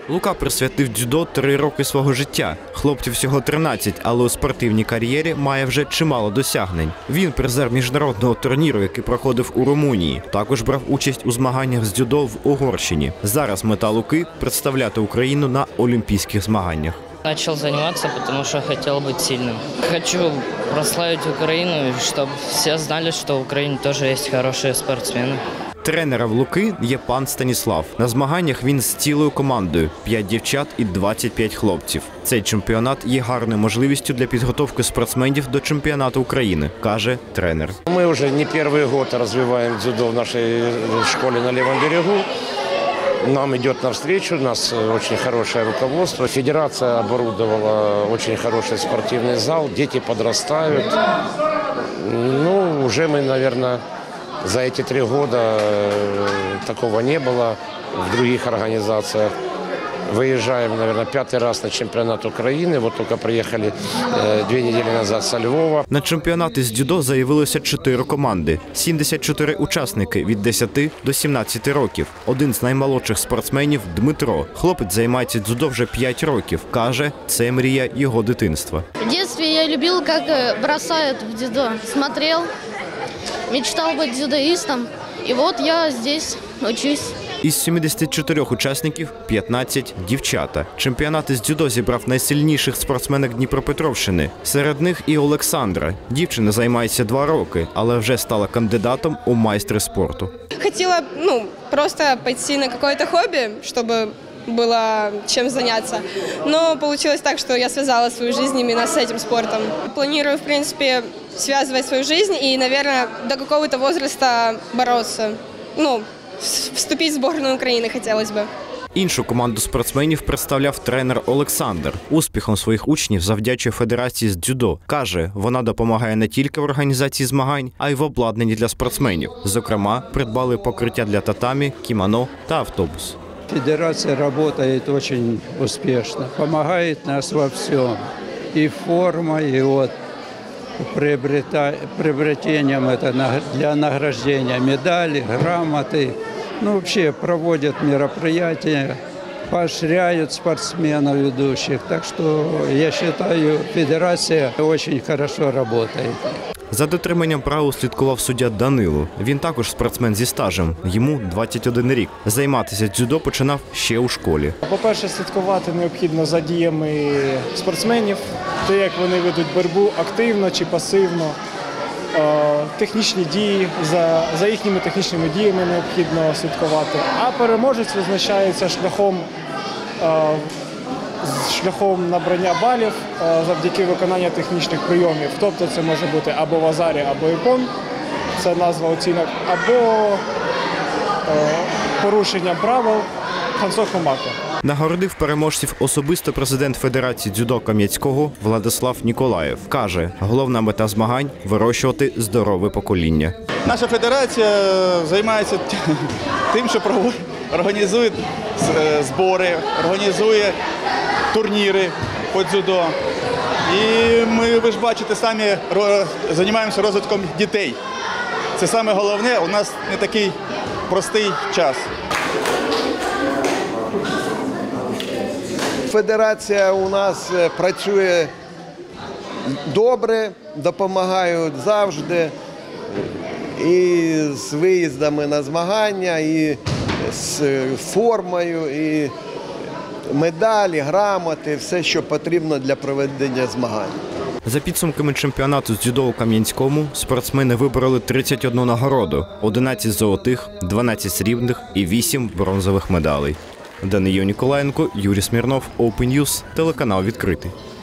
Лука присвятив дзюдо 3 роки свого життя. Хлопцю всього 13, але у спортивній кар'єрі має вже чимало досягнень. Він призер міжнародного турніру, який проходив у Румунії. Також брав участь у змаганнях з дзюдо в Угорщині. Зараз мета Луки – представляти Україну на олімпійських змаганнях. Начал заниматься, потому что хотел быть сильным. Хочу прославить Украину, чтобы все знали, что в Украине тоже есть хорошие спортсмены. Тренером Луки є пан Станіслав. На змаганнях він з цілою командою – 5 дівчат і 25 хлопців. Цей чемпіонат є гарною можливістю для підготовки спортсменів до чемпіонату України, каже тренер. Ми вже не перший рік розвиваємо дзюдо в нашій школі на Лівому берегу. Нам идет навстречу, у нас очень хорошее руководство. Федерация оборудовала очень хороший спортивный зал, дети подрастают. Ну, уже мы, наверное, за эти 3 года такого не было в других организациях. Выезжаем, наверное, 5-й раз на чемпионат Украины. Вот только приехали 2 недели назад со Львова. На чемпіонати з дзюдо заявилося 4 команди. 74 учасники від 10 до 17 років. Один з наймолодших спортсменів – Дмитро. Хлопець займається дзюдо вже 5 років. Каже, це мрія його дитинства. В детстве я любил, как бросают в дзюдо. Смотрел, мечтал быть дзюдоистом. И вот я здесь учусь. Із 74 учасників – 15 – дівчата. Чемпіонати з дзюдо зібрав найсильніших спортсменок Дніпропетровщини. Серед них і Олександра. Дівчина займається 2 роки, але вже стала кандидатом у майстри спорту. Хотела, просто пойти на какое-то хобби, чтобы было чем заняться. Но получилось так, что я связала свою жизнь именно с этим спортом. Планирую, в принципе, связывать свою жизнь и, наверное, до какого-то возраста бороться. Вступить в збірну України хотілося б. Іншу команду спортсменів представляв тренер Олександр. Успіхом своїх учнів завдячує Федерації з дзюдо. Каже, вона допомагає не тільки в організації змагань, а й в обладнанні для спортсменів. Зокрема, придбали покриття для татамі, кімоно та автобус. Федерация работает очень успешно, помогает нас во всем. И форма, и приобретением это для награждения медали, грамоты. Вообще проводят мероприятия, поощряют спортсменов ведущих. Так что я считаю, федерация очень хорошо работает. За дотриманням правил слідкував суддя Данило. Він також спортсмен зі стажем. Йому 21 рік. Займатися дзюдо починав ще у школі. По-перше, слідкувати необхідно за діями спортсменів, те, як вони ведуть боротьбу активно чи пасивно. Технічні дії, за їхніми технічними діями необхідно слідкувати. А переможець визначається шляхом набрання балів завдяки виконанню технічних прийомів. Тобто це може бути або вазарі, або іпон, це назва оцінок, або порушення правил хансо-хомаки. Нагородив переможців особисто президент Федерації дзюдо Кам'янського Владислав Ніколаєв. Каже, головна мета змагань – вирощувати здорове покоління. Наша федерація займається тим, що організує збори, організує турніри по дзюдо. І ми, ви ж бачите, самі займаємося розвитком дітей. Це саме головне, у нас не такий простий час. Федерація у нас працює добре, допомагають завжди і з виїздами на змагання, і з формою, і медалі, грамоти, все, що потрібно для проведення змагань. За підсумками чемпіонату з дзюдо у Кам'янському спортсмени вибороли 31 нагороду – 11 золотих, 12 срібних і 8 бронзових медалей. Даниїл Ніколаєнко, Юрій Смірнов, Open News, телеканал «Відкритий».